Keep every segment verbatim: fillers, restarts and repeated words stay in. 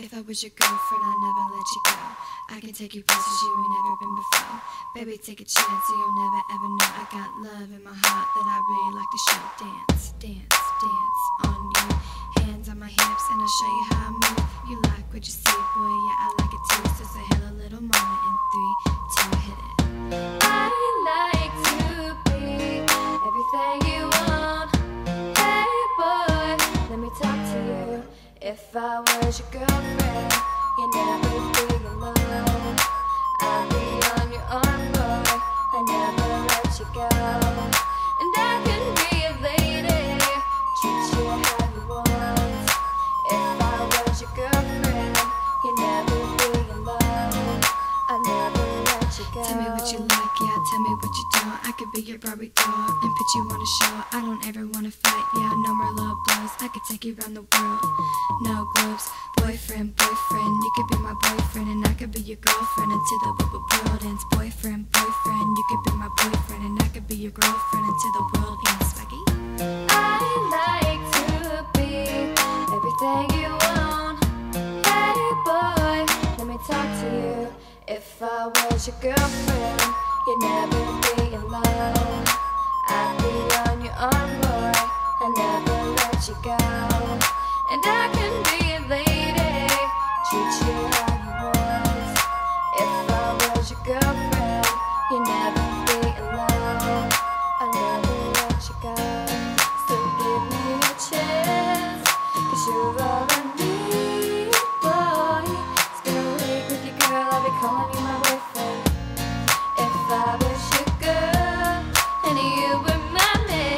If I was your girlfriend, I'd never let you go. I can take you places you ain't never been before. Baby, take a chance, so you'll never ever know. I got love in my heart that I really like to show. Dance, dance, dance on you. Hands on my hips, and I'll show you how I move. You like what you see, boy, yeah, I like it too. So say hello, little mama, in three, two, hit it. I like to be everything you want. Hey boy, let me talk to you. If I was your girlfriend, you'd never be alone. I'd be on your arm, boy, I'd never let you go. And I can be a lady, treat you how you want. If I was your girlfriend, you'd never be alone. I'd never let you go. Tell me what you like, yeah, tell me what you don't. I could be your Barbie doll and put you on a show. I don't ever wanna fight, yeah, no more low blows. I could take you around the world, no gloves. Boyfriend, boyfriend, you could be my boyfriend, and I could be your girlfriend until the w- world ends. Boyfriend, boyfriend, you could be my boyfriend, and I could be your girlfriend until the world ends. Spaggy. I like to be everything you want. Hey boy, let me talk to you. If I was your girlfriend, you'd never be alone. I'd be on your arm, boy, I'd never let you go. And I can be a lady, treat you how you want. If I was your girlfriend, you'd never be alone. I'd never let you go. So give me a chance, 'cause you're all I need, boy. Spend a week with you, girl, I'll be calling you my boyfriend. If I was your girl, and you were my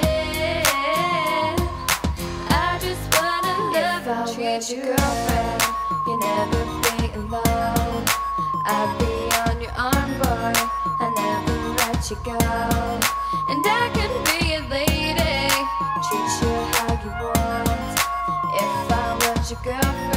man, I just wanna love and treat you. Your girlfriend, you'd never be alone. I'd be on your arm, boy, I never let you go. And I can be a lady, treat you how you want. If I was your girlfriend,